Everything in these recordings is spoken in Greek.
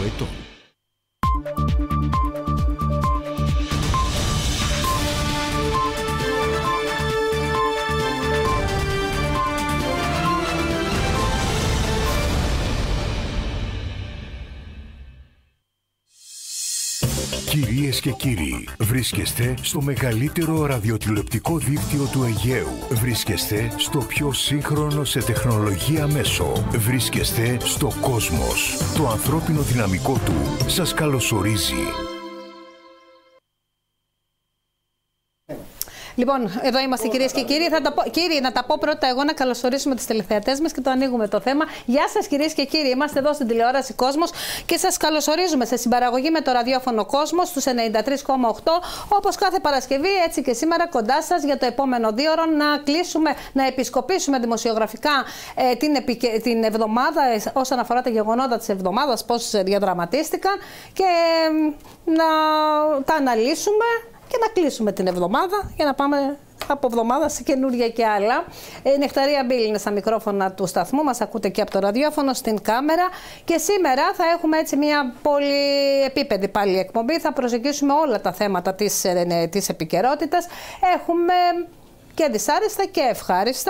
ετών. Κυρίες και κύριοι, βρίσκεστε στο μεγαλύτερο ραδιοτηλεοπτικό δίκτυο του Αιγαίου. Βρίσκεστε στο πιο σύγχρονο σε τεχνολογία μέσο. Βρίσκεστε στο Κόσμος. Το ανθρώπινο δυναμικό του σας καλωσορίζει. Λοιπόν, εδώ είμαστε κυρίες και κύριοι. Κύριοι, να τα πω πρώτα εγώ, να καλωσορίσουμε τους τηλεθεατές μας και το ανοίγουμε το θέμα. Γεια σας κυρίες και κύριοι, είμαστε εδώ στην τηλεόραση Κόσμος και σας καλωσορίζουμε σε συμπαραγωγή με το ραδιόφωνο Κόσμος στους 93,8. Όπως κάθε Παρασκευή, έτσι και σήμερα κοντά σας για το επόμενο 2ωρο να επισκοπήσουμε δημοσιογραφικά την εβδομάδα όσον αφορά τα γεγονότα της εβδομάδας, πώς διαδραματίστηκαν και να τα αναλύσουμε και να κλείσουμε την εβδομάδα για να πάμε από εβδομάδα σε καινούργια και άλλα. Η Νεκταρία Μπίλ είναι στα μικρόφωνα του σταθμού, μας ακούτε και από το ραδιόφωνο στην κάμερα και σήμερα θα έχουμε έτσι μια πολύ επίπεδη πάλι εκπομπή. Θα προσεγγίσουμε όλα τα θέματα της επικαιρότητας. Έχουμε και δυσάρεστα και ευχάριστα.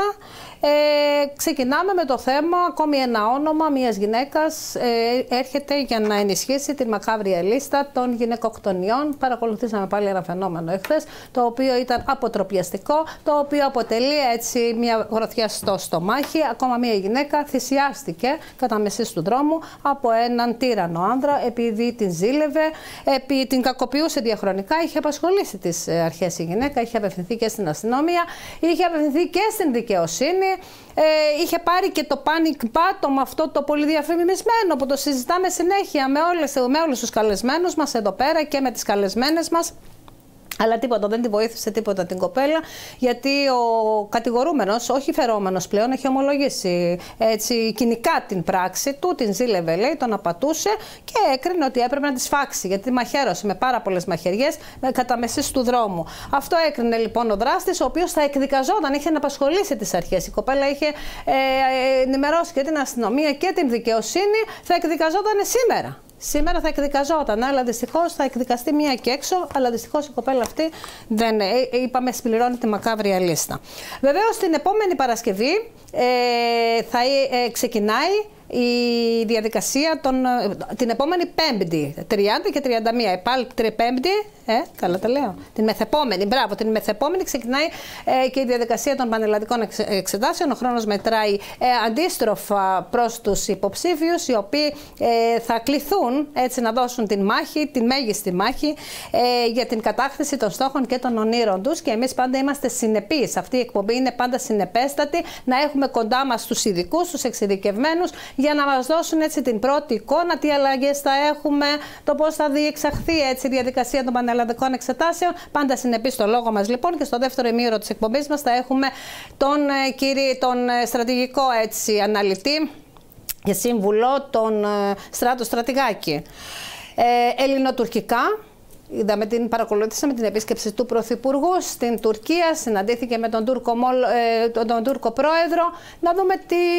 Ξεκινάμε με το θέμα, ακόμη ένα όνομα μιας γυναίκας έρχεται για να ενισχύσει την μακάβρια λίστα των γυναικοκτονιών. Παρακολουθήσαμε πάλι ένα φαινόμενο εχθές, το οποίο ήταν αποτροπιαστικό, το οποίο αποτελεί έτσι μια γροθιά στο στομάχι. Ακόμα μια γυναίκα θυσιάστηκε κατά μεσής του δρόμου από έναν τύρανο άνδρα επειδή την ζήλευε, την κακοποιούσε διαχρονικά. Είχε απασχολήσει τις αρχές η γυναίκα, είχε απευθυνθεί και στην αστυνομία, είχε απευθυνθεί και στην δικαιοσύνη. Είχε πάρει και το panic button, αυτό το πολύ διαφημισμένο που το συζητάμε συνέχεια με όλους τους καλεσμένους μας εδώ πέρα και με τις καλεσμένες μας. Αλλά τίποτα, δεν τη βοήθησε τίποτα την κοπέλα, γιατί ο κατηγορούμενος, όχι φερόμενος πλέον, έχει ομολογήσει έτσι κοινικά την πράξη του, την ζήλευε λέει, τον απατούσε και έκρινε ότι έπρεπε να τη σφάξει, γιατί τη μαχαίρωσε με πάρα πολλές μαχαιριές κατά μεσής του δρόμου. Αυτό έκρινε λοιπόν ο δράστης, ο οποίος θα εκδικαζόταν, είχε να απασχολήσει τις αρχές. Η κοπέλα είχε ενημερώσει και την αστυνομία και την δικαιοσύνη, θα εκδικαζόταν σήμερα. Σήμερα θα εκδικαζόταν, αλλά δυστυχώς θα εκδικαστεί μία και έξω, αλλά δυστυχώς η κοπέλα αυτή δεν, είπαμε, συμπληρώνει τη μακάβρια λίστα. Βεβαίως την επόμενη Παρασκευή θα ξεκινάει η διαδικασία την επόμενη Πέμπτη, 30 και 31, πάλι Πέμπτη, καλά τα λέω, την μεθεπόμενη, μπράβο, την μεθεπόμενη ξεκινάει και η διαδικασία των πανελλαδικών εξετάσεων. Ο χρόνος μετράει αντίστροφα προς τους υποψήφιους, οι οποίοι θα κληθούν έτσι να δώσουν την μάχη, τη μέγιστη μάχη για την κατάκτηση των στόχων και των ονείρων τους, και εμείς πάντα είμαστε συνεπείς. Αυτή η εκπομπή είναι πάντα συνεπέστατη, να έχουμε κοντά μας τους ειδικούς, τους εξειδικευμένους, για να μας δώσουν έτσι την πρώτη εικόνα, τι αλλαγές θα έχουμε, το πώς θα διεξαχθεί έτσι η διαδικασία των πανελλαδικών εξετάσεων. Πάντα συνεπείς στο λόγο μας λοιπόν, και στο δεύτερο ημίωρο της εκπομπής μας θα έχουμε τον στρατηγικό έτσι αναλυτή και σύμβουλο, τον Στράτο Στρατηγάκη. Ελληνοτουρκικά. Παρακολουθήσαμε την επίσκεψη του Πρωθυπουργού στην Τουρκία, συναντήθηκε με τον Τούρκο πρόεδρο. Να δούμε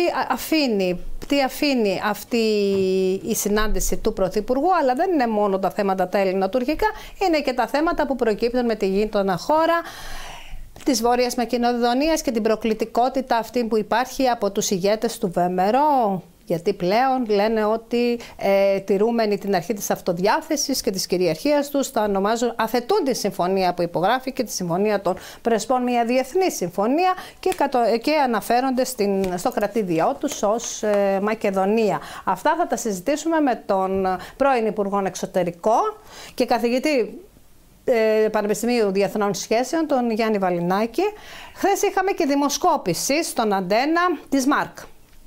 τι αφήνει αυτή η συνάντηση του Πρωθυπουργού, αλλά δεν είναι μόνο τα θέματα τα ελληνοτουρκικά, είναι και τα θέματα που προκύπτουν με τη γείτονα χώρα της Βόρειας Μακεδονίας και την προκλητικότητα αυτή που υπάρχει από τους ηγέτες του ΒΜΡΟ. Γιατί πλέον λένε ότι τηρούμενοι την αρχή της αυτοδιάθεσης και της κυριαρχίας τους θα αθετούν τη συμφωνία που υπογράφηκε, τη συμφωνία των Πρεσπών, μια διεθνή συμφωνία, και αναφέρονται στο κρατήδιό τους ως Μακεδονία. Αυτά θα τα συζητήσουμε με τον πρώην Υπουργό Εξωτερικών και καθηγητή Πανεπιστημίου Διεθνών Σχέσεων, τον Γιάννη Βαλινάκη. Χθες είχαμε και δημοσκόπηση στον Αντένα της ΜΑΡΚ.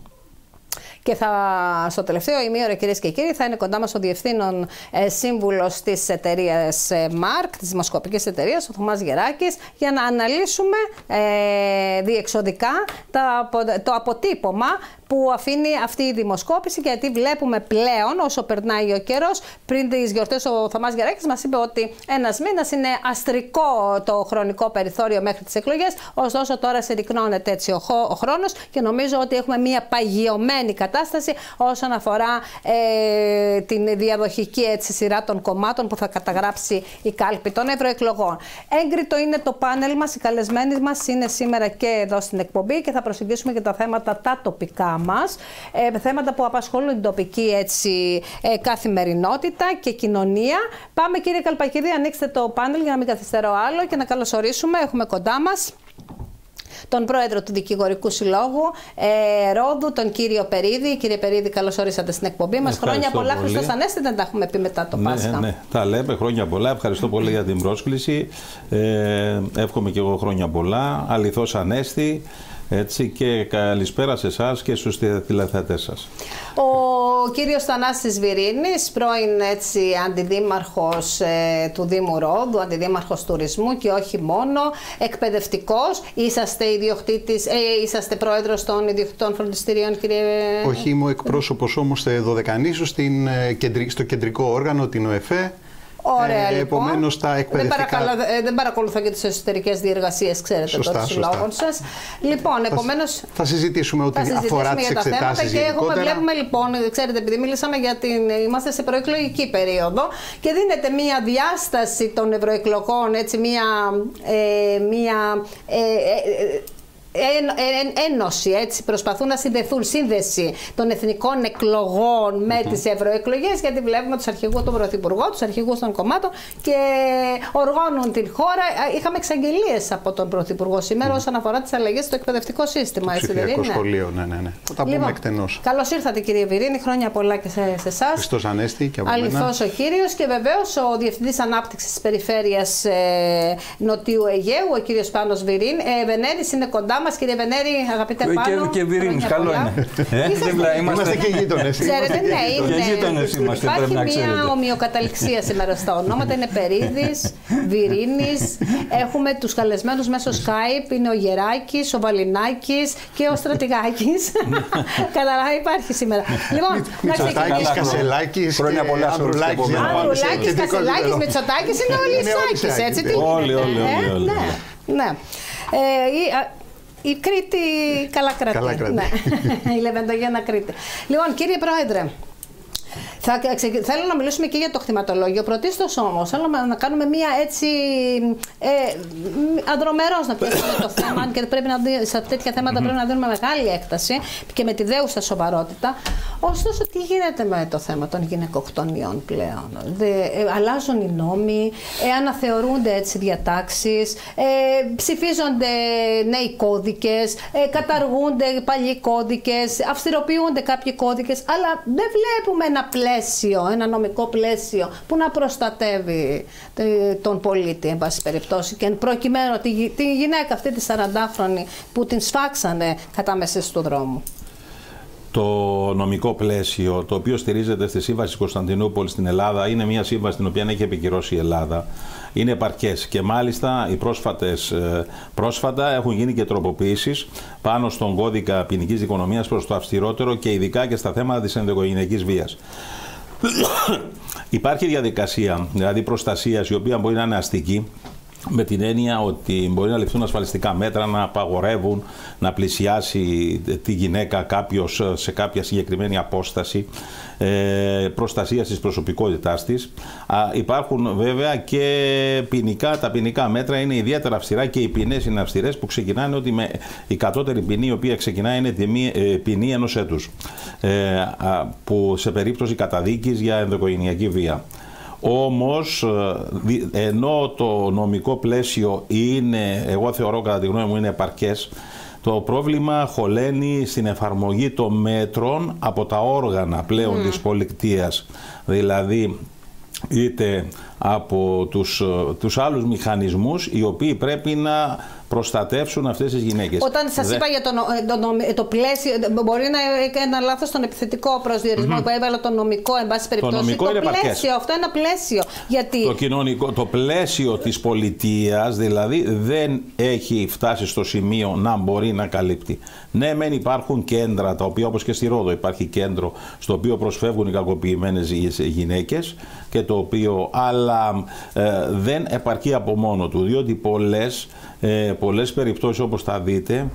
Και στο τελευταίο ημίωρο, κυρίες και κύριοι, θα είναι κοντά μας ο διευθύνων σύμβουλος της εταιρείας ΜΑΡΚ, της δημοσκοπικής εταιρείας, ο Θωμάς Γεράκης, για να αναλύσουμε διεξοδικά το αποτύπωμα που αφήνει αυτή η δημοσκόπηση, γιατί βλέπουμε πλέον όσο περνάει ο καιρός. Πριν τις γιορτές ο Θωμάς Γεράκης μας είπε ότι ένας μήνας είναι αστρικό το χρονικό περιθώριο μέχρι τις εκλογές, ωστόσο τώρα συρρυκνώνεται έτσι ο χρόνος και νομίζω ότι έχουμε μια παγιωμένη κατάσταση όσον αφορά την διαδοχική έτσι, σειρά των κομμάτων που θα καταγράψει η κάλπη των ευρωεκλογών. Έγκριτο είναι το πάνελ μας, οι καλεσμένοι μας είναι σήμερα και εδώ στην εκπομπή και θα προσεγγίσουμε και τα θέματα τα τοπικά μας, θέματα που απασχολούν την τοπική έτσι, καθημερινότητα και κοινωνία. Πάμε κύριε Καλπακίδη, ανοίξτε το πάνελ για να μην καθυστερώ άλλο και να καλωσορίσουμε, έχουμε κοντά μας τον πρόεδρο του Δικηγορικού Συλλόγου Ρόδου, τον κύριο Περίδη. Κύριε Περίδη, καλώς ορίσατε στην εκπομπή μας. Χρόνια πολλά. Χριστός Ανέστη, δεν τα έχουμε πει μετά το Πάσχα. Ναι, τα λέμε. Χρόνια πολλά. Ευχαριστώ πολύ για την πρόσκληση. Εύχομαι και εγώ χρόνια πολλά. Αληθώς Ανέστη. Έτσι, και καλησπέρα σε εσάς και στους τηλεθεατές σας. Ο κύριος Θανάσης Βυρίνης, πρώην έτσι, αντιδήμαρχος του Δήμου Ρόδου, αντιδήμαρχος τουρισμού και όχι μόνο, εκπαιδευτικός. Είσαστε ιδιοκτήτης, είσαστε πρόεδρος των ιδιοκτητών φροντιστηρίων, κύριε? Όχι, είμαι εκπρόσωπος όμως Δωδεκανήσου στο κεντρικό όργανο, την ΟΕΦΕ. Ωραία, λοιπόν. Επομένως, τα εκπαιδευτικά... Δεν παρακολουθώ και τις εσωτερικές διεργασίες, ξέρετε, σωστά, των συλλόγων σας. Λοιπόν, επομένως... Θα συζητήσουμε ό,τι αφορά τις εξετάσεις γενικότερα. Και βλέπουμε, λοιπόν, ξέρετε, επειδή μιλήσαμε για είμαστε σε προεκλογική περίοδο και δίνεται μία διάσταση των ευρωεκλογών, έτσι, ένωση, έτσι, προσπαθούν να συνδεθούν, σύνδεση των εθνικών εκλογών με τις ευρωεκλογές, γιατί βλέπουμε τους αρχηγούς, τον Πρωθυπουργό, τους αρχηγούς των κομμάτων και οργώνουν την χώρα. Είχαμε εξαγγελίες από τον Πρωθυπουργό σήμερα όσον αφορά τις αλλαγές στο εκπαιδευτικό σύστημα. Το ψηφιακό σχολείο, ναι. Θα τα πούμε εκτενώς. Καλώς ήρθατε, κύριε Βυρίνη, χρόνια πολλά και σε εσάς. Χριστός Ανέστη και από μένα. Αληθώς ο κύριος και βεβαίως ο Διευθυντής Ανάπτυξης της Περιφέρειας Νοτιού Αιγαίου, ο κύριος Πάνος Βενέρης, είναι κοντά μας. Κύριε Βενέρη, αγαπητέ Πάνο. Και Βυρίνης, καλό είναι. Είμαστε και γείτονες. Ξέρετε, ναι, και γείτονες είμαστε, πρέπει να ξέρετε. Υπάρχει μια ομοιοκαταληξία σήμερα στα ονόματα. Είναι Περίδης, Βυρίνης. Έχουμε τους καλεσμένους μέσω Skype. Είναι ο Γεράκης, ο Βαλινάκης και ο Στρατηγάκης. Καταλάβα, υπάρχει σήμερα. Λοιπόν, Μητσοτάκης, Κασελάκης, Ανδρουλάκης, Κασελάκης, Μητσοτάκης, είναι όλοι οι Σάκης, έτσι. Όλοι. Ναι. Η Κρήτη καλά κρατεί. Ναι. Η Λεβεντογένα Κρήτη. Λοιπόν, κύριε Πρόεδρε, θέλω να μιλήσουμε και για το κτηματολόγιο. Πρωτίστως όμως, θέλω να κάνουμε μία έτσι ανδρομερώς να πιάσουμε το θέμα, και σε τέτοια θέματα πρέπει να δίνουμε μεγάλη έκταση και με τη δέουσα σοβαρότητα. Ωστόσο, τι γίνεται με το θέμα των γυναικοκτονιών πλέον? Αλλάζουν οι νόμοι, αναθεωρούνται έτσι διατάξεις, ψηφίζονται νέοι κώδικες, καταργούνται παλιοί κώδικες, αυστηροποιούνται κάποιοι κώδικες, αλλά δεν βλέπουμε ένα νομικό πλαίσιο που να προστατεύει τον πολίτη, εν πάση περιπτώσει, και προκειμένου τη γυναίκα αυτή τη 40χρονη που την σφάξανε κατά μέσες του δρόμου. Το νομικό πλαίσιο, το οποίο στηρίζεται στη Σύμβαση της Κωνσταντινούπολης στην Ελλάδα, είναι μια σύμβαση την οποία έχει επικυρώσει η Ελλάδα. Είναι επαρκές και μάλιστα οι πρόσφατα έχουν γίνει και τροποποιήσεις πάνω στον κώδικα ποινικής δικονομίας προς το αυστηρότερο και ειδικά και στα θέματα της ενδοοικογενειακής βίας. Υπάρχει διαδικασία, δηλαδή προστασίας, η οποία μπορεί να είναι αστική, με την έννοια ότι μπορεί να ληφθούν ασφαλιστικά μέτρα, να απαγορεύουν να πλησιάσει τη γυναίκα κάποιος σε κάποια συγκεκριμένη απόσταση, προστασία της προσωπικότητάς της. Υπάρχουν βέβαια και ποινικά, τα ποινικά μέτρα είναι ιδιαίτερα αυστηρά και οι ποινές είναι αυστηρές, που ξεκινάνε ότι η κατώτερη ποινή η οποία ξεκινάει είναι ποινή 1 έτους, που σε περίπτωση καταδίκης για ενδοοικογενειακή βία. Όμως, ενώ το νομικό πλαίσιο είναι, εγώ θεωρώ κατά τη γνώμη μου, είναι επαρκές, το πρόβλημα χωλαίνει στην εφαρμογή των μέτρων από τα όργανα πλέον της πολιτείας. Δηλαδή, είτε από τους άλλους μηχανισμούς οι οποίοι πρέπει να προστατεύσουν αυτές τις γυναίκες. Όταν σας είπα για το πλαίσιο, μπορεί να έκανα λάθος στον επιθετικό προσδιορισμό που έβαλα το νομικό, εν πάση περιπτώσει. Το νομικό είναι πλαίσιο, αυτό είναι ένα πλαίσιο. Γιατί... Το κοινωνικό, το πλαίσιο της πολιτείας δηλαδή δεν έχει φτάσει στο σημείο να μπορεί να καλύπτει. Ναι, μεν υπάρχουν κέντρα, τα οποία όπως και στη Ρόδο υπάρχει κέντρο στο οποίο προσφεύγουν οι κακοποιημένες γυναίκες και το οποίο, αλλά δεν επαρκεί από μόνο του, διότι πολλές περιπτώσεις όπως θα δείτε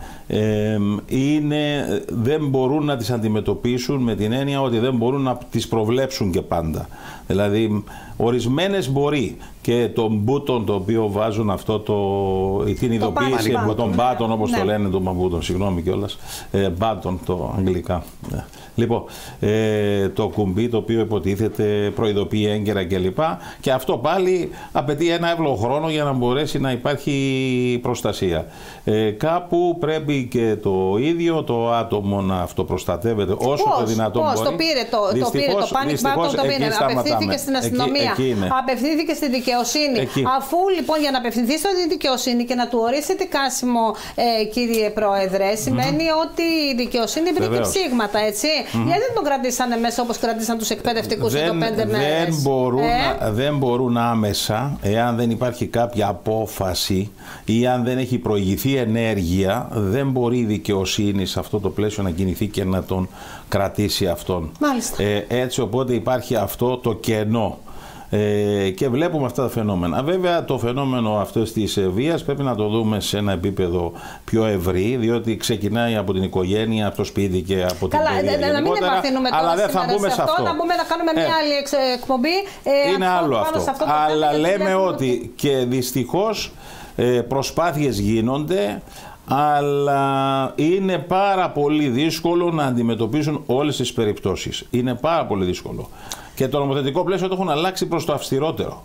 δεν μπορούν να τις αντιμετωπίσουν με την έννοια ότι δεν μπορούν να τις προβλέψουν και πάντα. Δηλαδή ορισμένες μπορεί και τον μπούτον το οποίο βάζουν αυτό την ειδοποίηση από τον μπάτον όπως το λένε τον μπούτον, συγγνώμη κιόλας, μπάτον το αγγλικά. Λοιπόν, το κουμπί το οποίο υποτίθεται προειδοποιεί έγκαιρα κλπ. Και αυτό πάλι απαιτεί ένα εύλογο χρόνο για να μπορέσει να υπάρχει προστασία. Κάπου πρέπει και το ίδιο το άτομο να αυτοπροστατεύεται όσο το δυνατόν μπορεί. Το πήρε το panic button, το πήρε. Απευθύνθηκε στην αστυνομία, απευθύνθηκε στη δικαιοσύνη. Αφού λοιπόν για να απευθυνθεί στη δικαιοσύνη και να του ορίσει δικάσιμο, κύριε Πρόεδρε, σημαίνει ότι η δικαιοσύνη βρήκε ψήγματα, έτσι. Γιατί δεν τον κρατήσανε μέσα όπως κρατήσαν τους εκπαιδευτικούς εδώ 5 μέρες. Δεν μπορούν άμεσα, εάν δεν υπάρχει κάποια απόφαση ή αν δεν έχει προηγηθεί ενέργεια, δεν μπορεί η δικαιοσύνη σε αυτό το πλαίσιο να κινηθεί και να τον κρατήσει αυτόν. Μάλιστα. Έτσι οπότε υπάρχει αυτό το κενό. Και βλέπουμε αυτά τα φαινόμενα. Βέβαια το φαινόμενο αυτής της βίας πρέπει να το δούμε σε ένα επίπεδο πιο ευρύ, διότι ξεκινάει από την οικογένεια, από το σπίτι και από την παιδεία. Να μην επαθύνουμε τώρα αλλά δεν θα μπούμε σε αυτό. Να μπούμε να κάνουμε μια άλλη εκπομπή. Είναι άλλο αυτό. Αλλά λέμε ότι και δυστυχώς προσπάθειες γίνονται, αλλά είναι πάρα πολύ δύσκολο να αντιμετωπίσουν όλες τις περιπτώσεις. Είναι πάρα πολύ δύσκολο. Και το νομοθετικό πλαίσιο το έχουν αλλάξει προς το αυστηρότερο.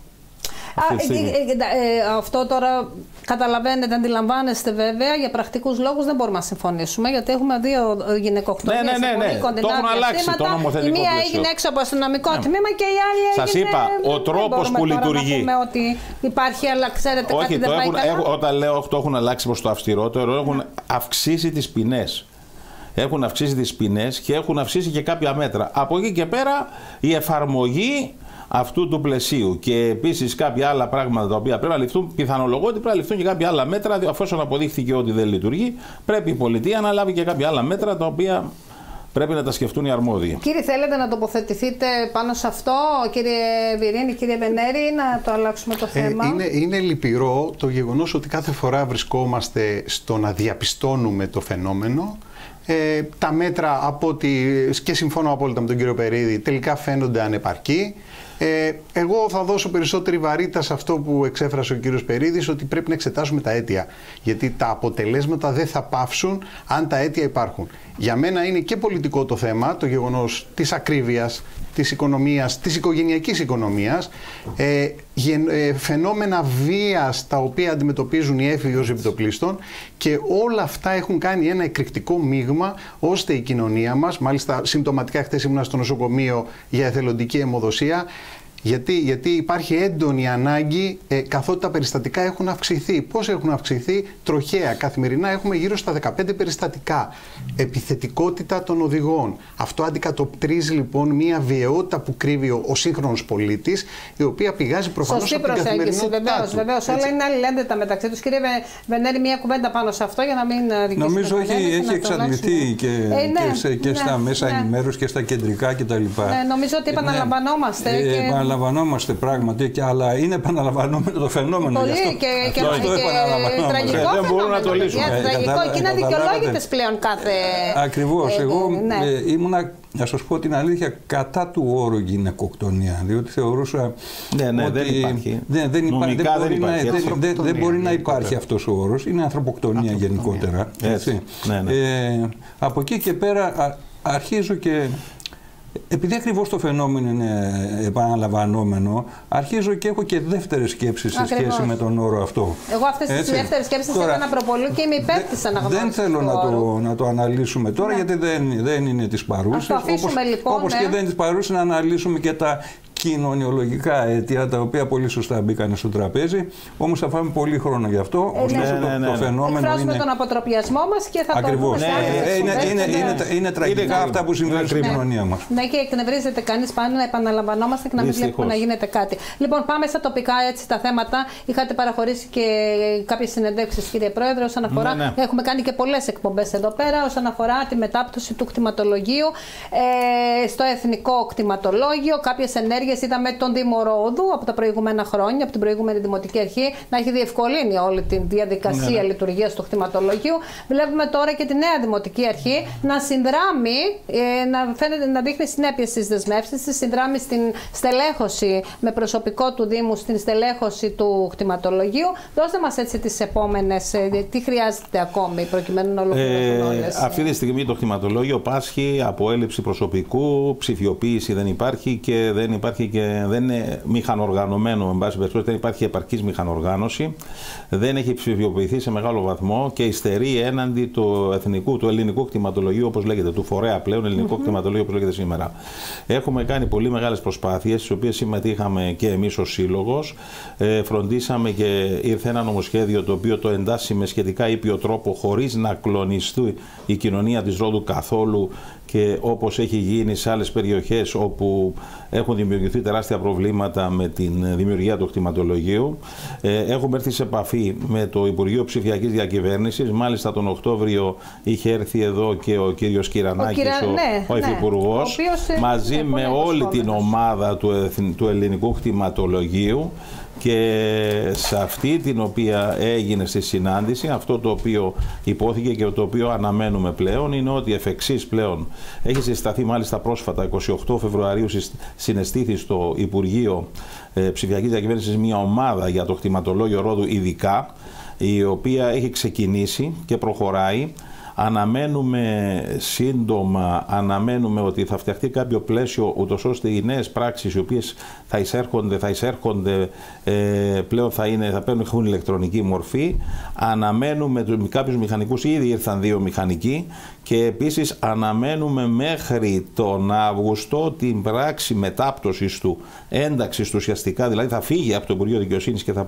Αυτό τώρα καταλαβαίνετε, αντιλαμβάνεστε βέβαια, για πρακτικούς λόγους δεν μπορούμε να συμφωνήσουμε, γιατί έχουμε 2 γυναικοκτονίες σε πολύ κοντινά διαστήματα. Η μία έγινε έξω από αστυνομικό τμήμα και η άλλη έγινε... Σας είπα, ο τρόπος που λειτουργεί. Να πούμε ότι υπάρχει, αλλά ξέρετε όχι, κάτι δεν πάει καλά. Όταν λέω το έχουν αλλάξει προς το αυστηρότερο, έχουν αυξήσει τις ποινές. Έχουν αυξήσει τις ποινές και έχουν αυξήσει και κάποια μέτρα. Από εκεί και πέρα η εφαρμογή αυτού του πλαισίου και επίσης κάποια άλλα πράγματα τα οποία πρέπει να ληφθούν, πιθανολογώ ότι πρέπει να ληφθούν και κάποια άλλα μέτρα, αφόσον αποδείχθηκε ότι δεν λειτουργεί, πρέπει η πολιτεία να λάβει και κάποια άλλα μέτρα τα οποία πρέπει να τα σκεφτούν οι αρμόδιοι. Κύριε, θέλετε να τοποθετηθείτε πάνω σε αυτό, κύριε Βιρίνη, κύριε Βενέρη, ή να το αλλάξουμε το θέμα? Είναι λυπηρό το γεγονός ότι κάθε φορά βρισκόμαστε στο να διαπιστώνουμε το φαινόμενο. Τα μέτρα, από ότι, και συμφωνώ απόλυτα με τον κύριο Περίδη, τελικά φαίνονται ανεπαρκή. Εγώ θα δώσω περισσότερη βαρύτητα σε αυτό που εξέφρασε ο κύριος Περίδης, ότι πρέπει να εξετάσουμε τα αίτια. Γιατί τα αποτελέσματα δεν θα παύσουν αν τα αίτια υπάρχουν. Για μένα είναι και πολιτικό το θέμα, το γεγονός της ακρίβειας, της οικονομίας, της οικογενειακής οικονομίας, φαινόμενα βίας τα οποία αντιμετωπίζουν οι έφηβοι ως επιτοπλίστων, και όλα αυτά έχουν κάνει ένα εκρηκτικό μείγμα ώστε η κοινωνία μας, μάλιστα συμπτωματικά χτες ήμουνα στο νοσοκομείο για εθελοντική αιμοδοσία, γιατί υπάρχει έντονη ανάγκη, καθότι τα περιστατικά έχουν αυξηθεί. Πώς έχουν αυξηθεί? Τροχαία. Καθημερινά έχουμε γύρω στα 15 περιστατικά. Επιθετικότητα των οδηγών. Αυτό αντικατοπτρίζει λοιπόν μια βιαιότητα που κρύβει ο σύγχρονος πολίτης, η οποία πηγάζει προφανώς από την καθημερινότητά του. Βεβαίως. Όλα είναι αλληλένδετα μεταξύ τους. Κύριε Βενέρη, μια κουβέντα πάνω σε αυτό για να μην δικήσουμε. Νομίζω έχει εξαντληθεί και στα μέσα ενημέρωσης και στα κεντρικά κτλ. Νομίζω ότι επαναλαμβανόμαστε. Επαναλαμβανόμαστε πράγματι, αλλά είναι επαναλαμβανόμενο το φαινόμενο. Πολύ και τραγικό. Δεν μπορούν να το λύσουν. Και είναι αδικαιολόγητες πλέον κάθε... Ακριβώς. Εγώ ήμουνα, να σας πω την αλήθεια, κατά του όρου γυναικοκτονία, διότι θεωρούσα ότι δεν μπορεί να υπάρχει αυτός ο όρος. Είναι ανθρωποκτονία γενικότερα. Από εκεί και πέρα αρχίζω και... Επειδή ακριβώς το φαινόμενο είναι επαναλαμβανόμενο, αρχίζω και έχω και δεύτερες σκέψεις σε σχέση με τον όρο αυτό. Εγώ αυτές τις δεύτερες σκέψεις έκανα προπολού και είμαι υπέρ της αναγνώρισης. Δεν θέλω να το αναλύσουμε τώρα, γιατί δεν είναι της παρούσης. Όπως και δεν είναι της παρούσης να αναλύσουμε κοινωνιολογικά αίτια, τα οποία πολύ σωστά μπήκαν στο τραπέζι. Όμως θα φάμε πολύ χρόνο γι' αυτό. Ωστόσο το φαινόμενο εκφράζουμε είναι... τον αποτροπιασμό μας και θα ακριβώς. το δούμε. Είναι τραγικά αυτά που συμβαίνουν στην κοινωνία μας. Ναι, και εκνευρίζεται κανείς πάνω να επαναλαμβανόμαστε και να μην βλέπουμε να γίνεται κάτι. Λοιπόν, πάμε στα τοπικά έτσι τα θέματα. Είχατε παραχωρήσει και κάποιες συνεντεύξεις, κύριε Πρόεδρε, όσον αφορά. Έχουμε κάνει και πολλές εκπομπές εδώ πέρα όσον αφορά τη μετάπτωση του κτηματολογίου στο εθνικό κτηματολόγιο. Κάποιες ενέργειες είδαμε τον Δήμο Ρόδου από τα προηγούμενα χρόνια, από την προηγούμενη Δημοτική Αρχή, να έχει διευκολύνει όλη τη διαδικασία λειτουργίας του κτηματολογίου. Βλέπουμε τώρα και τη νέα Δημοτική Αρχή να συνδράμει, να δείχνει συνέπειες στις δεσμεύσεις της, συνδράμει στην στελέχωση με προσωπικό του Δήμου, στην στελέχωση του κτηματολογίου. Δώστε μας έτσι τις επόμενες, τι χρειάζεται ακόμη προκειμένου να ολοκληρωθούν όλες. Αυτή τη στιγμή το κτηματολόγιο πάσχει από έλλειψη προσωπικού, ψηφιοποίηση δεν υπάρχει και δεν είναι μηχανοργανωμένο, εν πάση περιπτώσει, δεν υπάρχει επαρκής μηχανοργάνωση, δεν έχει ψηφιοποιηθεί σε μεγάλο βαθμό και υστερεί έναντι του ελληνικού κτηματολογίου, όπως λέγεται, του φορέα πλέον ελληνικό κτηματολόγιο, όπως λέγεται σήμερα. Έχουμε κάνει πολύ μεγάλες προσπάθειες, στις οποίες συμμετείχαμε και εμείς ως σύλλογος. Φροντίσαμε και ήρθε ένα νομοσχέδιο το οποίο το εντάσσει με σχετικά ήπιο τρόπο, χωρίς να κλονιστεί η κοινωνία της Ρόδου καθόλου, και όπως έχει γίνει σε άλλες περιοχές όπου έχουν δημιουργηθεί τεράστια προβλήματα με την δημιουργία του κτηματολογίου. Έχουμε έρθει σε επαφή με το Υπουργείο Ψηφιακής Διακυβέρνησης. Μάλιστα τον Οκτώβριο είχε έρθει εδώ και ο κύριος Κυρανάκης, ο Υφυπουργός, μαζί με όλη την ομάδα του ελληνικού κτηματολογίου. Και σε αυτή την οποία έγινε στη συνάντηση, αυτό το οποίο υπόθηκε και το οποίο αναμένουμε πλέον είναι ότι εφ' εξής πλέον έχει συσταθεί μάλιστα πρόσφατα 28 Φεβρουαρίου συναισθήθη στο Υπουργείο Ψηφιακής Διακυβέρνησης μια ομάδα για το κτηματολόγιο Ρόδου ειδικά, η οποία έχει ξεκινήσει και προχωράει. Αναμένουμε σύντομα, ότι θα φτιαχτεί κάποιο πλαίσιο, ούτως ώστε οι νέες πράξεις οι οποίες θα εισέρχονται πλέον θα έχουν ηλεκτρονική μορφή. Αναμένουμε κάποιους μηχανικούς, ήδη ήρθαν 2 μηχανικοί, και επίσης αναμένουμε μέχρι τον Αύγουστο την πράξη μετάπτωσης του, ένταξης του ουσιαστικά, δηλαδή θα φύγει από το Υπουργείο Δικαιοσύνης και θα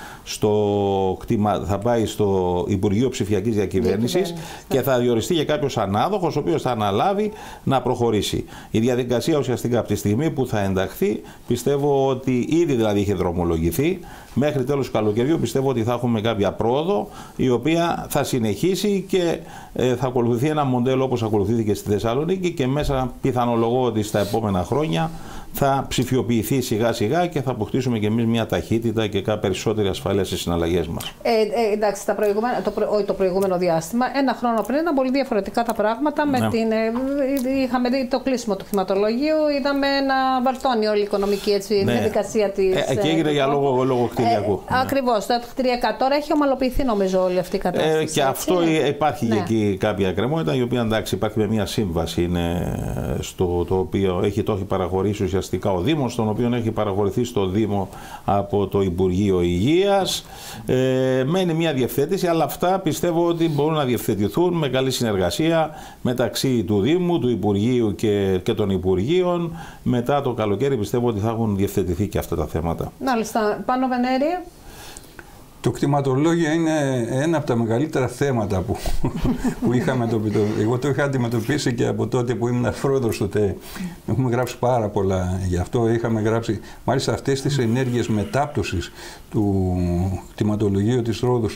πάει στο Υπουργείο Ψηφιακής Διακυβέρνησης και θα διοριστεί και κάποιος ανάδοχος ο οποίος θα αναλάβει να προχωρήσει. Η διαδικασία ουσιαστικά από τη στιγμή που θα ενταχθεί, πιστεύω ότι ήδη δηλαδή είχε δρομολογηθεί, μέχρι τέλος του καλοκαιριού πιστεύω ότι θα έχουμε κάποια πρόοδο η οποία θα συνεχίσει και θα ακολουθεί ένα μοντέλο όπως ακολουθήθηκε στη Θεσσαλονίκη, και μέσα πιθανολογώ ότι στα επόμενα χρόνια θα ψηφιοποιηθεί σιγά σιγά και θα αποκτήσουμε και εμείς μια ταχύτητα και κάποια περισσότερη ασφάλεια στις συναλλαγές μας. Εντάξει, το προηγούμενο διάστημα, ένα χρόνο πριν, ήταν πολύ διαφορετικά τα πράγματα. Είχαμε δει το κλείσιμο του κτηματολογίου, είδαμε να βαλτώνει όλη η οικονομική διαδικασία της. Και έγινε για λόγο κτηριακού. Ακριβώς. Τα κτηριακά τώρα έχει ομαλοποιηθεί νομίζω όλη αυτή η κατάσταση. Και αυτό υπάρχει και εκεί κάποια εκκρεμότητα, η οποία εντάξει υπάρχει με μια σύμβαση, είναι το οποίο το έχει παραχωρήσει ουσιαστικά ο Δήμος, τον οποίο έχει παραχωρηθεί στο Δήμο από το Υπουργείο Υγείας. Μένει μια διευθέτηση, αλλά αυτά πιστεύω ότι μπορούν να διευθετηθούν με καλή συνεργασία μεταξύ του Δήμου, του Υπουργείου και των Υπουργείων. Μετά το καλοκαίρι πιστεύω ότι θα έχουν διευθετηθεί και αυτά τα θέματα. Μάλιστα. Πάνο Βενέρη. Το κτηματολόγιο είναι ένα από τα μεγαλύτερα θέματα που είχαμε. Εγώ το είχα αντιμετωπίσει και από τότε που ήμουν πρόεδρος του ΤΕ. Έχουμε γράψει πάρα πολλά γι' αυτό. Είχαμε γράψει μάλιστα αυτές τις ενέργειες μετάπτωσης του κτηματολογίου της Ρόδου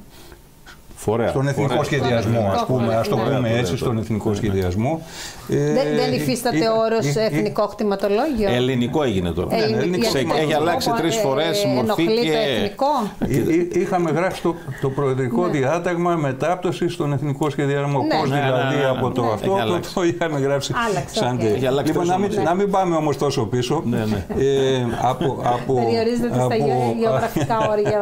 στον εθνικό σχεδιασμό, ας πούμε, ας το πούμε έτσι, στον εθνικό σχεδιασμό. Δεν υφίσταται όρος εθνικό κτηματολόγιο. Ελληνικό έγινε τώρα. Έχει αλλάξει 3 φορές μορφή και... Είχαμε γράψει το προεδρικό διάταγμα μετάπτωση στον εθνικό σχεδιασμό. Πώς δηλαδή από το αυτό το είχαμε γράψει σαν τέτοιο. Λοιπόν, να μην πάμε όμως τόσο πίσω. Περιορίζεται στα γεωγραφικά όρια.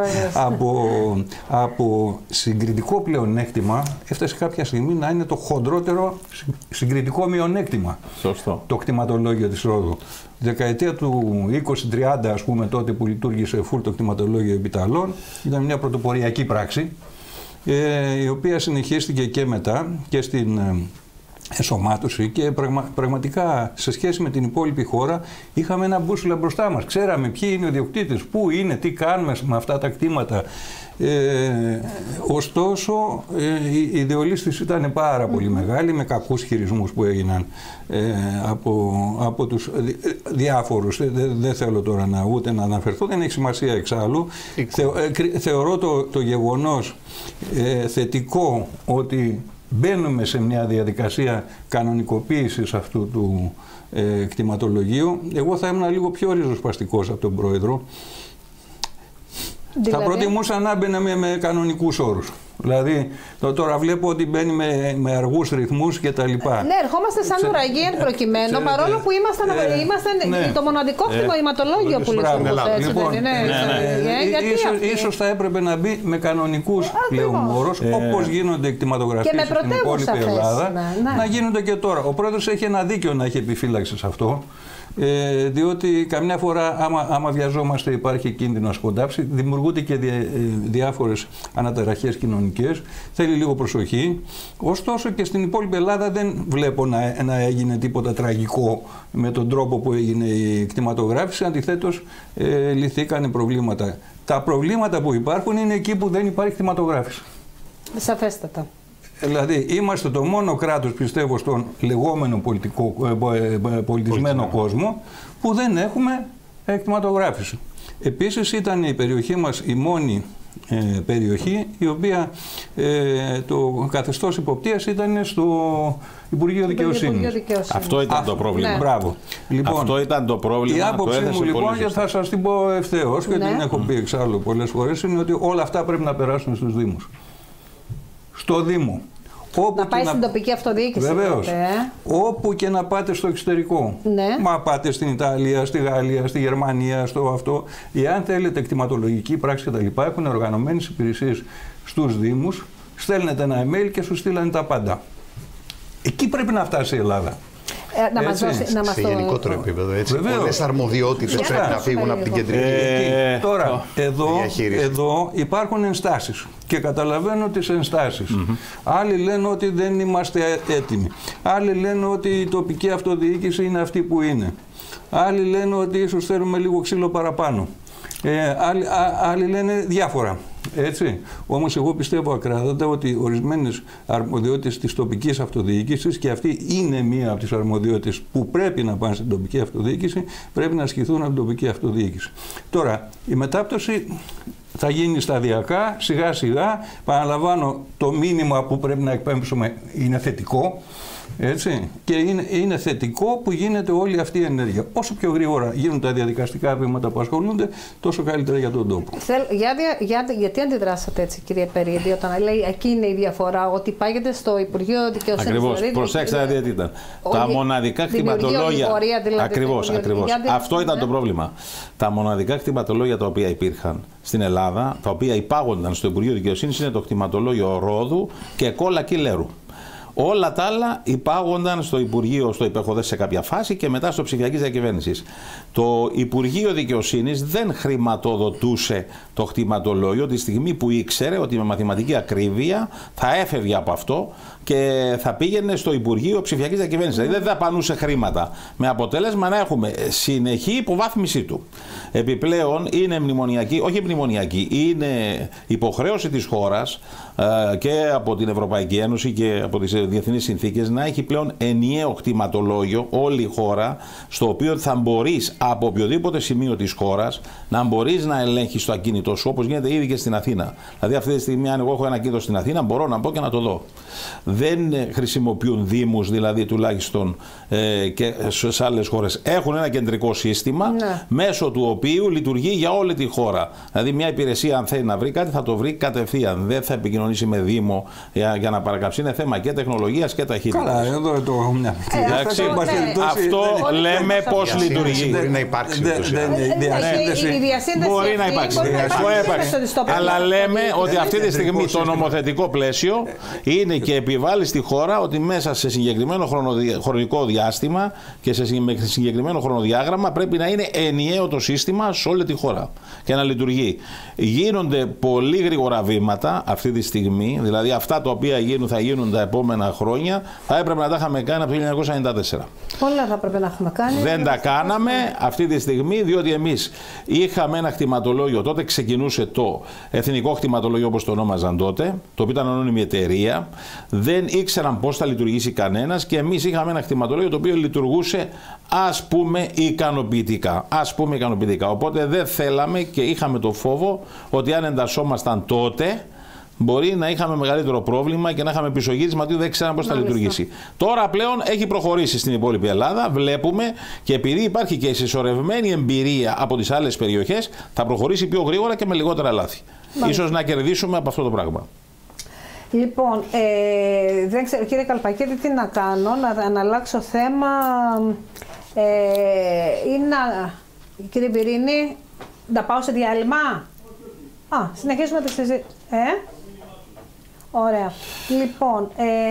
Από συγκριτικό πλεονέκτημα έφτασε κάποια στιγμή να είναι το χοντρότερο συγκριτικό μειονέκτημα. Σωστό. Το κτηματολόγιο της Ρόδου. Τη δεκαετία του 20-30, ας πούμε, τότε που λειτουργήσε φουλ το κτηματολόγιο Επιταλών, ήταν μια πρωτοποριακή πράξη, η οποία συνεχίστηκε και μετά και στην ενσωμάτωση και πραγματικά σε σχέση με την υπόλοιπη χώρα είχαμε ένα μπούσουλα μπροστά μας. Ξέραμε ποιοι είναι οι ιδιοκτήτες, πού είναι, τι κάνουμε με αυτά τα κτήματα. Ωστόσο η διολίσθηση ήταν πάρα πολύ μεγάλη, με κακούς χειρισμούς που έγιναν από τους διάφορους. Δεν θέλω τώρα ούτε να αναφερθώ, δεν έχει σημασία εξάλλου. Θεωρώ το γεγονός θετικό ότι μπαίνουμε σε μια διαδικασία κανονικοποίησης αυτού του κτηματολογίου. Εγώ θα ήμουν λίγο πιο ριζοσπαστικός από τον Πρόεδρο. Δηλαδή, θα προτιμούσα να μπαίνει με κανονικούς όρους. Δηλαδή, τώρα βλέπω ότι μπαίνει με αργούς ρυθμούς και τα λοιπά. Ναι, ερχόμαστε σαν ουραγοί εν προκειμένου, παρόλο που ήμασταν το μοναδικό κτηματολόγιο που λειτουργούσε. Λοιπόν, ίσως θα έπρεπε να μπει με κανονικούς πλέον όρους, όπως γίνονται οι κτηματογραφίες στην υπόλοιπη Ελλάδα, να γίνονται και τώρα. Ο Πρόεδρος έχει ένα δίκιο να έχει επιφύλαξη σε αυτό. Διότι καμιά φορά άμα βιαζόμαστε υπάρχει κίνδυνο σκοντάψει, δημιουργούνται και διάφορες αναταραχές κοινωνικές, θέλει λίγο προσοχή. Ωστόσο και στην υπόλοιπη Ελλάδα δεν βλέπω να έγινε τίποτα τραγικό με τον τρόπο που έγινε η κτηματογράφηση, αντιθέτως λυθήκανε προβλήματα. Τα προβλήματα που υπάρχουν είναι εκεί που δεν υπάρχει κτηματογράφηση. Σαφέστατα. Δηλαδή, είμαστε το μόνο κράτος, πιστεύω, στον λεγόμενο πολιτισμένο κόσμο που δεν έχουμε κτηματογράφηση. Επίσης, ήταν η περιοχή μας η μόνη περιοχή η οποία το καθεστώς υποπτίας ήταν στο Υπουργείο Δικαιοσύνης. Αυτό ήταν το πρόβλημα. Ναι. Μπράβο. Λοιπόν, αυτό ήταν το πρόβλημα. Η άποψή μου λοιπόν, και θα σας την πω ευθέως, και την έχω πει εξάλλου πολλές φορές, είναι ότι όλα αυτά πρέπει να περάσουν στους Δήμους. Στο Δήμο. Να πάει στην τοπική αυτοδιοίκηση. Βεβαίως. Όπου και να πάτε στο εξωτερικό. Ναι. Μα πάτε στην Ιταλία, στη Γαλλία, στη Γερμανία, στο αυτό. Εάν θέλετε κτηματολογική πράξη κτλ. Έχουν οργανωμένες υπηρεσίες στους Δήμους. Στέλνετε ένα email και σου στείλανε τα πάντα. Εκεί πρέπει να φτάσει η Ελλάδα. Να μας δώσει, σε γενικότερο επίπεδο, έτσι. Πολλές αρμοδιότητες πρέπει να φύγουν από την κεντρική. Τώρα, εδώ υπάρχουν ενστάσεις και καταλαβαίνω τις ενστάσεις. Άλλοι λένε ότι δεν είμαστε έτοιμοι. Άλλοι λένε ότι η τοπική αυτοδιοίκηση είναι αυτή που είναι. Άλλοι λένε ότι ίσως θέλουμε λίγο ξύλο παραπάνω. Άλλοι λένε διάφορα. Έτσι. Όμως εγώ πιστεύω ακράδαντα ότι ορισμένες αρμοδιότητες της τοπικής αυτοδιοίκησης, και αυτή είναι μία από τις αρμοδιότητες που πρέπει να πάνε στην τοπική αυτοδιοίκηση, πρέπει να ασκηθούν από την τοπική αυτοδιοίκηση. Τώρα, η μετάπτωση θα γίνει σταδιακά, σιγά σιγά. Παραλαμβάνω, το μήνυμα που πρέπει να εκπέμψουμε είναι θετικό. Έτσι. Και είναι θετικό που γίνεται όλη αυτή η ενέργεια. Όσο πιο γρήγορα γίνουν τα διαδικαστικά βήματα που ασχολούνται, τόσο καλύτερα για τον τόπο. Γιατί αντιδράσατε έτσι, κύριε Περίδη, όταν λέει εκεί είναι η διαφορά, ότι πάγεται στο Υπουργείο Δικαιοσύνης? Ακριβώς. Προσέξτε τι ήταν. Τα μοναδικά κτηματολόγια. Ακριβώς. Αυτό ήταν το πρόβλημα. Τα μοναδικά κτηματολόγια τα οποία υπήρχαν στην Ελλάδα, τα οποία υπάγονταν στο Υπουργείο Δικαιοσύνης, είναι το κτηματολόγιο Ρόδου και Κόλλακη Λέρου. Όλα τα άλλα υπάγονταν στο Υπουργείο, στο υπέχοδες σε κάποια φάση, και μετά στο ψηφιακής διακυβέρνησης. Το Υπουργείο Δικαιοσύνης δεν χρηματοδοτούσε το κτηματολόγιο τη στιγμή που ήξερε ότι με μαθηματική ακρίβεια θα έφευγε από αυτό και θα πήγαινε στο Υπουργείο Ψηφιακής Διακυβέρνησης. Δηλαδή δεν δαπανούσε χρήματα. Με αποτέλεσμα να έχουμε συνεχή υποβάθμιση του. Επιπλέον είναι μνημονιακή, όχι μνημονιακή, είναι υποχρέωση της χώρας και από την Ευρωπαϊκή Ένωση και από τις διεθνείς συνθήκες να έχει πλέον ενιαίο κτηματολόγιο όλη η χώρα, στο οποίο θα μπορείς από οποιοδήποτε σημείο της χώρας να μπορείς να ελέγχεις το ακίνητό σου, όπως γίνεται ήδη και στην Αθήνα. Δηλαδή αυτή τη στιγμή, αν εγώ έχω ένα ακίνητο στην Αθήνα, μπορώ να μπω και να το δω. Δεν χρησιμοποιούν δήμους, δηλαδή τουλάχιστον και σε άλλες χώρες έχουν ένα κεντρικό σύστημα, μέσω του οποίου λειτουργεί για όλη τη χώρα. Δηλαδή μια υπηρεσία, αν θέλει να βρει κάτι, θα το βρει κατευθείαν. Δεν θα επικοινωνήσει με δήμο για να παρακαψεί. Είναι θέμα και τεχνολογίας και ταχύτητας. Καλά, εδώ το αυτό λέμε πώς λειτουργεί. Μπορεί να υπάρξει. Μπορεί να υπάρξει. Αλλά λέμε ότι αυτή τη στιγμή το νομοθετικό πλαίσιο είναι και επιβάλλει στη χώρα ότι μέσα σε συγκεκριμένο χρονικό διάστημα και σε συγκεκριμένο χρονοδιάγραμμα πρέπει να είναι ενιαίο το σύστημα σε όλη τη χώρα και να λειτουργεί. Γίνονται πολύ γρήγορα βήματα αυτή τη στιγμή, δηλαδή αυτά τα οποία θα γίνουν τα επόμενα προηγούμενα χρόνια, θα έπρεπε να τα είχαμε κάνει από το 1994. Πολλά θα έπρεπε να έχουμε κάνει. Δεν τα κάναμε αυτή τη στιγμή, διότι εμείς είχαμε ένα κτηματολόγιο. Τότε ξεκινούσε το Εθνικό Κτηματολόγιο, όπως το ονόμαζαν τότε, το οποίο ήταν ανώνυμη εταιρεία. Δεν ήξεραν πώς θα λειτουργήσει κανένας και εμείς είχαμε ένα κτηματολόγιο το οποίο λειτουργούσε, ας πούμε, ικανοποιητικά. Οπότε δεν θέλαμε και είχαμε το φόβο ότι αν εντασσόμασταν τότε, μπορεί να είχαμε μεγαλύτερο πρόβλημα και να είχαμε πισωγύρισμα ότι δεν ξέραμε πώς θα λειτουργήσει. Τώρα πλέον έχει προχωρήσει στην υπόλοιπη Ελλάδα, βλέπουμε, και επειδή υπάρχει και συσσωρευμένη εμπειρία από τις άλλες περιοχές, θα προχωρήσει πιο γρήγορα και με λιγότερα λάθη. Ίσως να κερδίσουμε από αυτό το πράγμα. Λοιπόν, δεν ξέρω, κύριε Καλπακίδη, τι να κάνω, να αλλάξω θέμα ή να, κύριε Μπυρίνη, να πάω σε διάλειμμα. Συνεχίζουμε τη συζήτηση. Ωραία. Λοιπόν,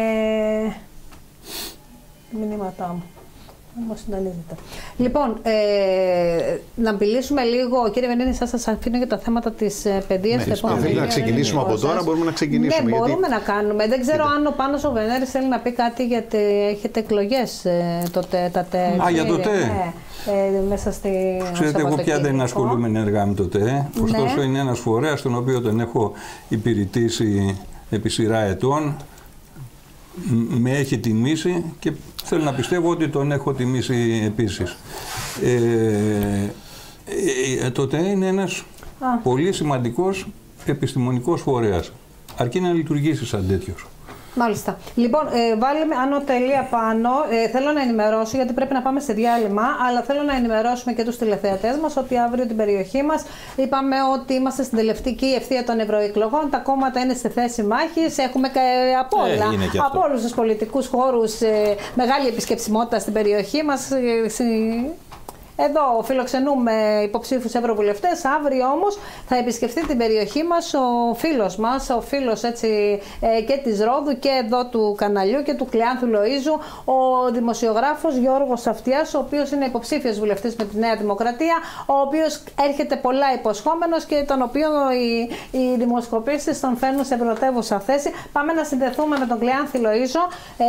μηνύματά μου. Λοιπόν, να μιλήσουμε λίγο, κύριε Βενίνη, σας αφήνω για τα θέματα της παιδείας. Θέλει να ξεκινήσουμε από τώρα, μπορούμε να ξεκινήσουμε. Ναι, μπορούμε να κάνουμε. Δεν ξέρω αν ο Πάνος ο Βενέρης θέλει να πει κάτι, γιατί έχετε εκλογές τα ΤΕ. Για το ΤΕ. Μέσα στη. Ξέρετε, εγώ πια δεν ασχολούμαι ενεργά με το ΤΕ. Ωστόσο, είναι ένας φορέας τον οποίο τον έχω υπηρετήσει επί σειρά ετών. Με έχει τιμήσει και θέλω να πιστεύω ότι τον έχω τιμήσει επίσης. Το ΤΕ είναι ένας πολύ σημαντικός επιστημονικός φορέας, αρκεί να λειτουργήσει σαν τέτοιος. Μάλιστα. Λοιπόν, βάλουμε άνω τελεία πάνω. Θέλω να ενημερώσω, γιατί πρέπει να πάμε σε διάλειμμα, αλλά θέλω να ενημερώσουμε και τους τηλεθεατές μας ότι αύριο την περιοχή μας είπαμε ότι είμαστε στην τελευταία ευθεία των ευρωεκλογών. Τα κόμματα είναι σε θέση μάχης. Έχουμε από όλους τους πολιτικούς χώρους μεγάλη επισκεψιμότητα στην περιοχή μας. Εδώ φιλοξενούμε υποψήφιους ευρωβουλευτές. Αύριο όμως θα επισκεφτεί την περιοχή μας ο φίλος έτσι, και της Ρόδου και εδώ του καναλιού και του Κλεάνθου Λοΐζου, ο δημοσιογράφος Γιώργος Αυτιάς, ο οποίος είναι υποψήφιος βουλευτής με τη Νέα Δημοκρατία, ο οποίος έρχεται πολλά υποσχόμενος και τον οποίο οι δημοσκοπήσεις τον φέρνουν σε πρωτεύουσα θέση. Πάμε να συνδεθούμε με τον Κλεάνθη Λοΐζο.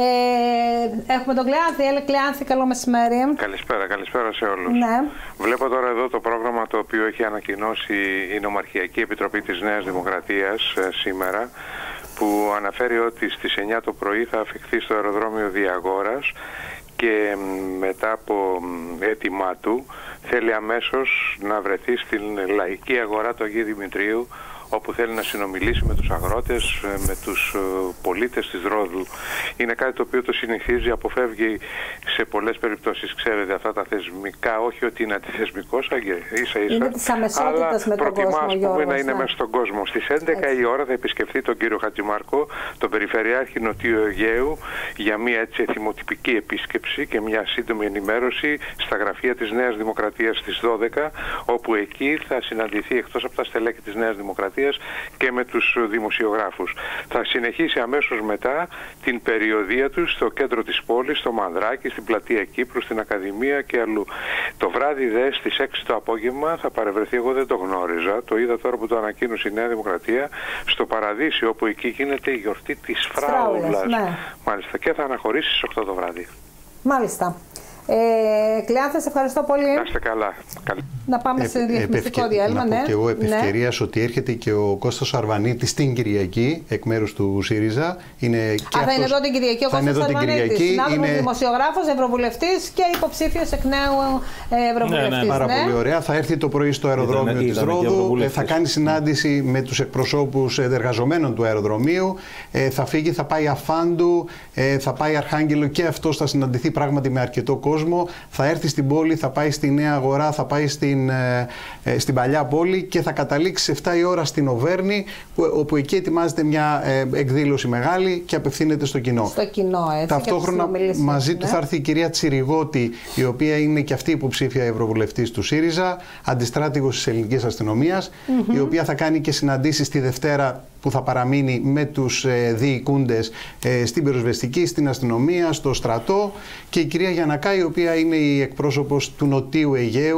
Έχουμε τον Κλεάνθη. Κλεάνθη, καλό μεσημέρι. Καλησπέρα σε όλους. Ναι. Βλέπω τώρα εδώ το πρόγραμμα το οποίο έχει ανακοινώσει η Νομαρχιακή Επιτροπή της Νέας Δημοκρατίας σήμερα, που αναφέρει ότι στις 9 το πρωί θα αφιχθεί στο αεροδρόμιο Διαγόρας και μετά από αίτημά του θέλει αμέσως να βρεθεί στην λαϊκή αγορά του Αγίου Δημητρίου, όπου θέλει να συνομιλήσει με τους αγρότες, με τους πολίτες της Ρόδου. Είναι κάτι το οποίο το συνηθίζει, αποφεύγει σε πολλές περιπτώσεις, ξέρετε, αυτά τα θεσμικά, όχι ότι είναι αντιθεσμικός, ίσα-ίσα, αλλά προτιμά να είναι μέσα στον κόσμο. Στις 11 η ώρα θα επισκεφθεί τον κύριο Χατζημάρκο, τον Περιφερειάρχη Νοτιού Αιγαίου, για μια έτσι εθιμοτυπική επίσκεψη και μια σύντομη ενημέρωση στα γραφεία της Νέας Δημοκρατίας στις 12, όπου εκεί θα συναντηθεί εκτός από τα στελέχη της Νέας Δημοκρατίας και με τους δημοσιογράφους. Θα συνεχίσει αμέσως μετά την περιοδεία του στο κέντρο της πόλης, στο Μανδράκι, στην πλατεία Κύπρου, στην Ακαδημία και αλλού. Το βράδυ δε στις 6 το απόγευμα θα παρευρεθεί, εγώ δεν το γνώριζα, το είδα τώρα που το ανακοίνωσε η Νέα Δημοκρατία, στο Παραδείσιο, όπου εκεί γίνεται η γιορτή της Φράουλας. Ναι. Μάλιστα, και θα αναχωρήσει στις 8 το βράδυ. Μάλιστα. Κλεάνθη, σε ευχαριστώ πολύ. Να είστε καλά. Να πάμε σε διαφημιστικό διάλειμμα. Να πω και εγώ επευκαιρίας ότι έρχεται και ο Κώστας Αρβανίτης την Κυριακή εκ μέρους του ΣΥΡΙΖΑ. Θα είναι εδώ την Κυριακή ο Κώστας Αρβανίτης. Συνάδελφος, δημοσιογράφος, ευρωβουλευτής και υποψήφιος εκ νέου ευρωβουλευτής. Ναι, πάρα πολύ ωραία. Θα έρθει το πρωί στο αεροδρόμιο της Ρόδου. Θα κάνει συνάντηση με τους εκπροσώπους εργαζομένων του αεροδρομίου. Θα φύγει, θα πάει Αφάντου, θα πάει Αρχάγγελο και αυτός θα συναντηθεί πράγματι με αρκετό κόσμο. Θα έρθει στην πόλη, θα πάει στη Νέα Αγορά, θα πάει στην Παλιά Πόλη και θα καταλήξει σε 7 η ώρα στην Οβέρνη, όπου εκεί ετοιμάζεται μια εκδήλωση μεγάλη και απευθύνεται στο κοινό. Στο κοινό, έτσι. Ταυτόχρονα μαζί του θα έρθει η κυρία Τσιριγώτη, η οποία είναι και αυτή υποψήφια ευρωβουλευτής του ΣΥΡΙΖΑ, αντιστράτηγος της ελληνικής αστυνομίας, η οποία θα κάνει και συναντήσεις τη Δευτέρα που θα παραμείνει με τους διοικούντες στην πυροσβεστική, στην αστυνομία, στο στρατό, και η κυρία Γιαννακά, η οποία είναι η εκπρόσωπος του Νοτίου Αιγαίου,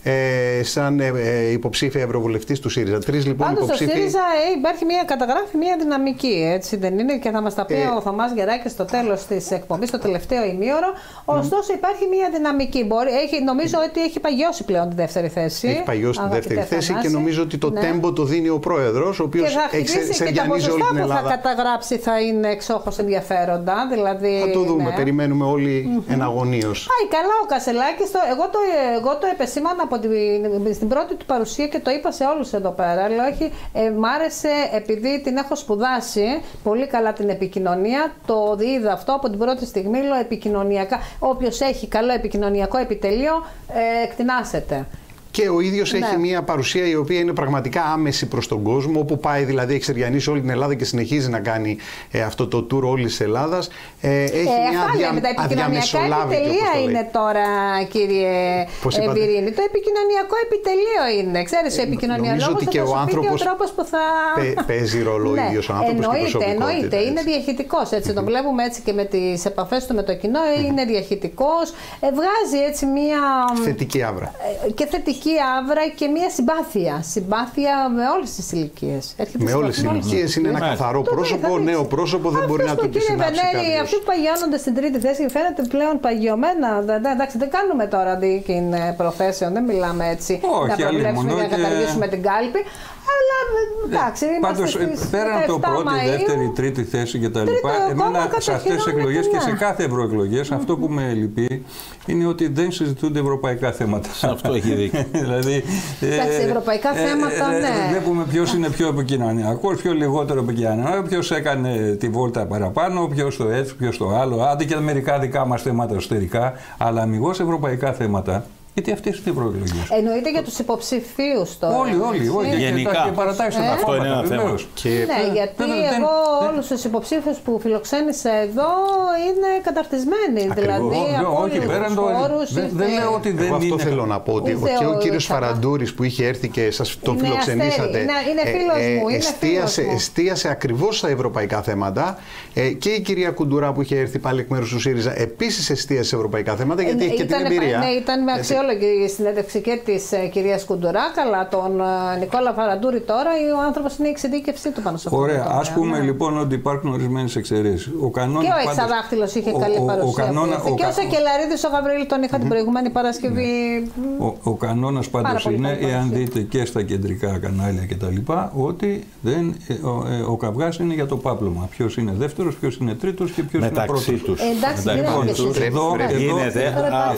σαν υποψήφια ευρωβουλευτής του ΣΥΡΙΖΑ. Τρεις λοιπόν πάντως υποψήφοι. Στο ΣΥΡΙΖΑ καταγράφει μια δυναμική, έτσι δεν είναι? Και θα μας τα πει ο Θωμάς Γεράκης στο τέλος της εκπομπής, στο τελευταίο ημίωρο. Ωστόσο υπάρχει μια δυναμική. Νομίζω ότι έχει παγιώσει πλέον τη δεύτερη θέση. Έχει παγιώσει τη δεύτερη θέση και νομίζω ότι το τέμπο το δίνει ο πρόεδρος, ο οποίος εξεργιανίζει όλη την Ελλάδα. Και θα καταγράψει θα είναι εξόχως ενδιαφέροντα. Δηλαδή, θα το δούμε, περιμένουμε όλοι εναγωνίως. Πάει καλά ο Κασελάκης. Εγώ το επεσήμανα στην πρώτη του παρουσία και το είπα σε όλους εδώ πέρα. Λέω, μ' άρεσε επειδή την έχω σπουδάσει πολύ καλά την επικοινωνία. Το είδα αυτό από την πρώτη στιγμή. Λέω επικοινωνιακά. Όποιος έχει καλό επικοινωνιακό επιτελείο εκτινάσεται. Και ο ίδιος έχει μια παρουσία η οποία είναι πραγματικά άμεση προς τον κόσμο, όπου πάει δηλαδή εξεργιανίσει όλη την Ελλάδα και συνεχίζει να κάνει αυτό το tour όλης της Ελλάδας. Έχει μια αδιαμεσολάβητη επιτελεία είναι τώρα, κύριε Βιρίνη. Το επικοινωνιακό επιτελείο είναι. Ξέρεις, ο επικοινωνιολόγος θα σου πει και ο τρόπος που θα... Παίζει ρόλο ο ίδιος ο άνθρωπος και προσωπικότητα. Εννοείται, είναι διαχυτικός. Τον βλέπουμε έτσι και με τις επαφές του με το κοινό. Είναι διαχυτικός. Βγάζει έτσι μια... θετική άβρα. Και θετική άβρα και μια συμπάθεια με όλες τις ηλικίες. Με όλες τις ηλικίες είναι ένα καθαρό πρόσωπο, νέο πρόσωπο, δεν μπορεί να το επισυνάψει κάποιος. Αυτοί που παγιώνονται στην τρίτη θέση φαίνεται πλέον παγιωμένα. Εντάξει, δεν κάνουμε τώρα δίκην προθέσεων, δεν μιλάμε έτσι να προβλέψουμε και να καταργήσουμε την κάλπη. Αλλά εντάξει, πάντως πέραν από το πρώτη, δεύτερη, τρίτη θέση κτλ. Εμένα σε αυτές τις εκλογές και σε κάθε ευρωεκλογές αυτό που με λυπεί είναι ότι δεν συζητούνται ευρωπαϊκά θέματα. Αυτό έχει δίκιο. Δηλαδή, ευρωπαϊκά θέματα, ναι. Βλέπουμε ποιος είναι πιο επικοινωνιακός, πιο λιγότερο επικοινωνιακός, ποιος έκανε τη βόλτα παραπάνω, ποιος το έτσι, ποιος το άλλο. Άντε και μερικά δικά μας θέματα εσωτερικά, αλλά αμιγώς ευρωπαϊκά θέματα. Γιατί αυτές είναι οι προεκλογές. Εννοείται για τους υποψηφίους τώρα. Όλοι. Γενικά. Και παρατάξεις τα αυτό είναι ένα θέμα. Ναι, γιατί εγώ όλους τους υποψήφιους που φιλοξένησα εδώ είναι καταρτισμένοι. Δηλαδή, όχι, πέραν το. Δεν λέω ότι δεν είναι. Αυτό θέλω να πω. Ότι και ο κύριος Φαραντούρης που είχε έρθει και σας το φιλοξενήσατε. Είναι φίλος μου. Εστίασε ακριβώς στα ευρωπαϊκά θέματα. Και η κυρία Κουντουρά που είχε έρθει πάλι εκ μέρους του ΣΥΡΙΖΑ επίσης εστίασε σε ευρωπαϊκά θέματα γιατί έχει και την εμπειρία. Ναι, ήταν με αξιόλογη η συνέντευξη και της κυρίας Κουντουρά, αλλά τον Νικόλα Φαραντούρη τώρα ο άνθρωπος είναι η εξειδίκευσή του πάνω σε αυτό. Ωραία, ας πούμε λοιπόν ότι υπάρχουν ορισμένες εξαιρέσεις. Και ο Εξαδάχτυλος είχε καλή παρουσία. Και ο Σακελαρίδης, ο Γαβρίλη τον είχα την προηγούμενη Παρασκευή. Ο κανόνας πάντως είναι, εάν δείτε και στα κεντρικά κανάλια κτλ., ότι ο καυγάς είναι για το πάπλωμα. Ποιος είναι δεύτερος, ποιος είναι τρίτος και ποιος είναι πρώτος. Εντάξει, γίνεται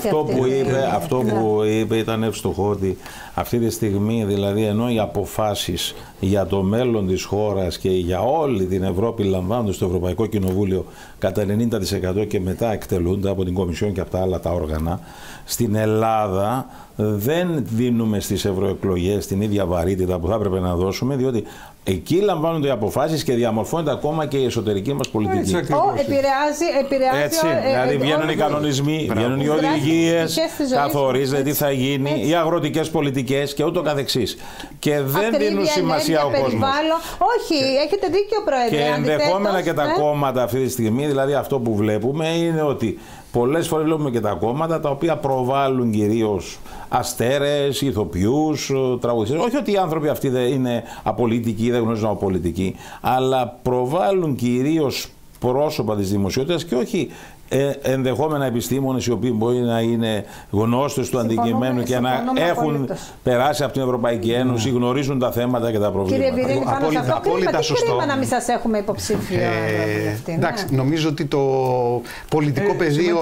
αυτό που είπε ήταν εύστοχο, ότι αυτή τη στιγμή δηλαδή ενώ οι αποφάσεις για το μέλλον της χώρας και για όλη την Ευρώπη λαμβάνονται στο Ευρωπαϊκό Κοινοβούλιο κατά 90% και μετά εκτελούνται από την Κομισιόν και από τα άλλα τα όργανα, στην Ελλάδα δεν δίνουμε στις ευρωεκλογές την ίδια βαρύτητα που θα έπρεπε να δώσουμε, διότι εκεί λαμβάνονται οι αποφάσεις και διαμορφώνεται ακόμα και η εσωτερική μας πολιτική. Επηρεάζει. Έτσι, δηλαδή βγαίνουν οι κανονισμοί, βγαίνουν οι οδηγίες, καθορίζεται τι θα γίνει, οι αγροτικές πολιτικές και ούτω καθεξής. Και δεν δίνουν σημασία ο κόσμος. Όχι, έχετε δίκιο, Πρόεδρε. Και ενδεχόμενα και τα κόμματα αυτή τη στιγμή, δηλαδή αυτό που βλέπουμε είναι ότι πολλές φορές βλέπουμε και τα κόμματα τα οποία προβάλλουν κυρίως αστέρες, ηθοποιούς, τραγουδιστές. Όχι ότι οι άνθρωποι αυτοί δεν είναι απολυτικοί, δεν γνωρίζουν από πολιτική, αλλά προβάλλουν κυρίως πρόσωπα της δημοσιότητας και όχι ενδεχόμενα επιστήμονες οι οποίοι μπορεί να είναι γνώστες του αντικειμένου και να έχουν περάσει από την Ευρωπαϊκή Ένωση, γνωρίζουν τα θέματα και τα προβλήματα. Κύριε Βιρίνη, πάνω σε αυτό απόλυτα σωστό. Κρίμα να μην σας έχουμε υποψήφιο. Εντάξει, νομίζω ότι το πολιτικό πεδίο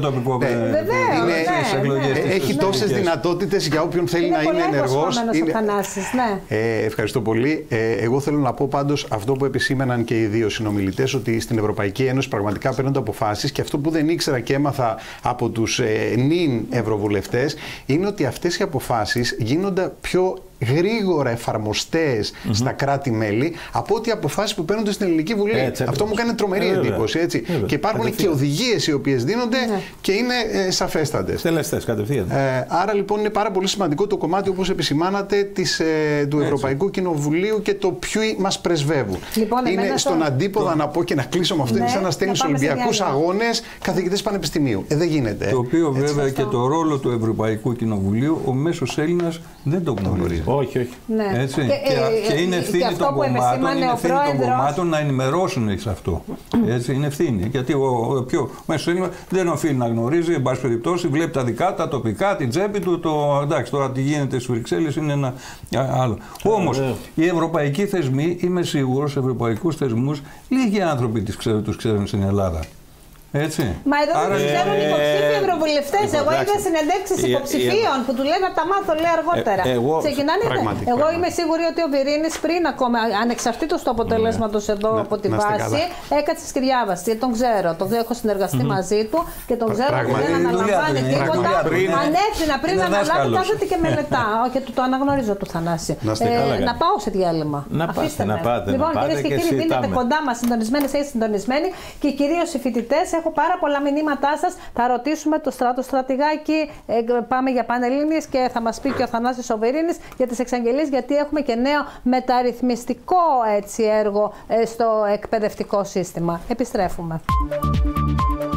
έχει τόσες δυνατότητες για όποιον θέλει να είναι ενεργός. Ευχαριστώ πολύ. Εγώ θέλω να πω πάντως αυτό που επισήμεναν και οι δύο συνομιλητές, ότι στην Ευρωπαϊκή Ένωση πραγματικά παίρνονται αποφάσεις, και αυτό που δεν ήξερα και έμαθα από τους νυν ευρωβουλευτές είναι ότι αυτές οι αποφάσεις γίνονται πιο γρήγορα εφαρμοστές στα κράτη-μέλη από ό,τι αποφάσεις που παίρνονται στην Ελληνική Βουλή. Αυτό μου κάνει τρομερή εντύπωση. Έτσι. Και υπάρχουν και οδηγίες οι οποίες δίνονται και είναι σαφέστατες. Τελεστές, κατευθείαν. Άρα λοιπόν είναι πάρα πολύ σημαντικό το κομμάτι, όπως επισημάνατε, του Ευρωπαϊκού Κοινοβουλίου και το ποιοι μας πρεσβεύουν. Λοιπόν, είναι στον αντίποδα να πω και να κλείσω με αυτό, είναι σαν να στέλνεις Ολυμπιακούς αγώνες καθηγητές πανεπιστημίου. Δεν γίνεται. Το οποίο βέβαια και το ρόλο του Ευρωπαϊκού Κοινοβουλίου ο μέσος Έλληνας δεν το γνωρίζει. Όχι. Έτσι. Και είναι ευθύνη των κομμάτων να ενημερώσουν σε αυτό. Έτσι, είναι ευθύνη. Γιατί ο μέσος Έλληνας δεν οφείλει να γνωρίζει, εν πάση περιπτώσει, βλέπει τα δικά, τα τοπικά, την τσέπη του. Εντάξει, τώρα τι γίνεται στις Βρυξέλλες είναι ένα άλλο. Όμως, οι ευρωπαϊκοί θεσμοί, είμαι σίγουρος, ευρωπαϊκούς θεσμούς, λίγοι άνθρωποι τους ξέρουν στην Ελλάδα. Έτσι. Μα εδώ δεν ξέρουν υποψήφιοι ευρωβουλευτές. Εγώ είδα συνεντεύξεις υποψηφίων που του λένε να τα μάθω, λέει αργότερα. Ξεκινάνε. Εγώ είμαι σίγουρη ότι ο Βυρίνης πριν ακόμα, ανεξαρτήτως του αποτελέσματος εδώ από τη βάση, έκατσε και διάβασε. Γιατί τον ξέρω. Τον έχω συνεργαστεί μαζί του και τον ξέρω ότι δεν αναλαμβάνει τίποτα. Ανεύθυνα πριν αναλάβει, κάθεται και μελετά. Και το αναγνωρίζω του Θανάση. Να πάω σε διάλειμμα. Αφήστε με. Λοιπόν, κυρίες και κύριοι, μείνετε κοντά μας συντονισμένοι και κυρίως οι φοιτητές. Έχω πάρα πολλά μηνύματά σας. Θα ρωτήσουμε το στρατηγάκι. Πάμε για πανελλήνιες και θα μας πει και ο Θανάσης ο Βυρίνης για τις εξαγγελίες, γιατί έχουμε και νέο μεταρρυθμιστικό έργο στο εκπαιδευτικό σύστημα. Επιστρέφουμε.